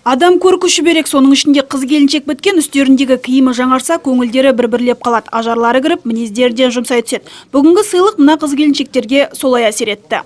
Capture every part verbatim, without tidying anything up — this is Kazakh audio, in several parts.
Адам көркі шүберек, соның ішінде қыз келіншек біткен, үстеріндегі киімі жаңарса, көңілдері бір-бірлеп қалады. Ажарлары кіріп, мінездерден жұмсай түседі. Бүгінгі сыйлық мына қыз келіншектерге солай әсер етті.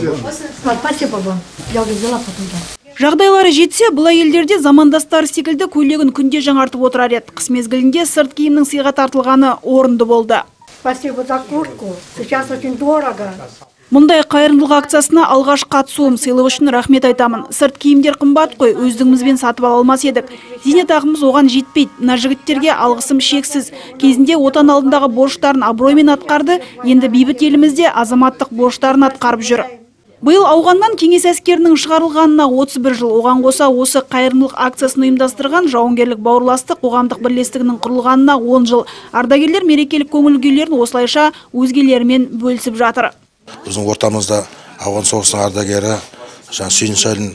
Жағдайлары жетсе, бұл әйелдерде замандастары секілді көйлегін күнде жаңартып отырар еді. Қыс мезгілінде сырт киімнің сыйға тартылғаны орынды болды. Спасибо за куртку. Сейчас очень дорого. Мұндай қайырымдылық акциясына алғаш қатысуым, сыйлық үшін рахмет айтамын. Сырт киімдер қымбат қой, өздігімізбен сатып ала алмас едік. Зейнетақымыз оған жетпейді. Мына жігіттерге алғысым шексіз. Кезінде отан алдындағы борыштарын абыроймен атқарды, енді бейбіт елімізде азаматтық борыштарын атқарып жүр. Биыл ауғаннан кеңес әскерінің шығарылғанына отыз бір жыл. Оған қоса осы қайырымдылық акциясын ұйымдастырған жауынгерлік бауырластық қоғамдық бірлестігінің құрылғанына он жыл. Ардагерлер мерекелік көңіл күйлерін осылайша өзгелерімен бөлісіп жатыр. Біздің ортамызда ауған соғысының ардагері Сүйіншәлін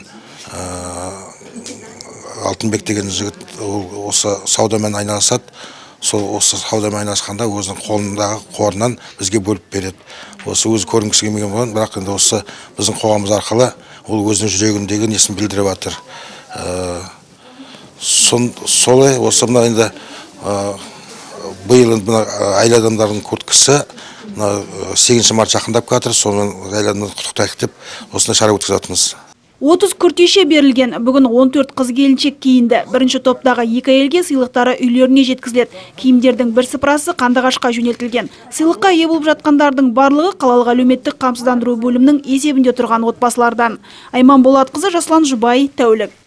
Алтынбек деген жігіт осы саудамен айналысады. Сол осы саудамен айналысқанда өзінің қолындағы қорынан бізге бөліп береді. Осы өзі көрінгісі келмеген болған, бірақ енді осы біздің қоғамымыз арқылы ол өзінің жүрегіндегі несін білдіріп жатыр. Солай осы мына енді биыл әйел адамдардың көрткісі сегізінші март жақындап жатыр, сонымен әйел адамдарды құттықтайық деп осындай шара өткізіп жатырмыз. отыз күртеше берілген, бүгін он төрт қыз келіншек киінді. Бірінші топтағы екі әйелге сыйлықтары үйлеріне жеткізіледі. Киімдердің бір сыпырасы Қандыағашқа жөнелтілген. Сыйлыққа ие болып жатқандардың барлығы қалалық әлеуметтік қамсыздандыру бөлімінің есебінде тұрған отбасылардан. Айман Болатқызы, Жасұлан Жұбай, тәулік.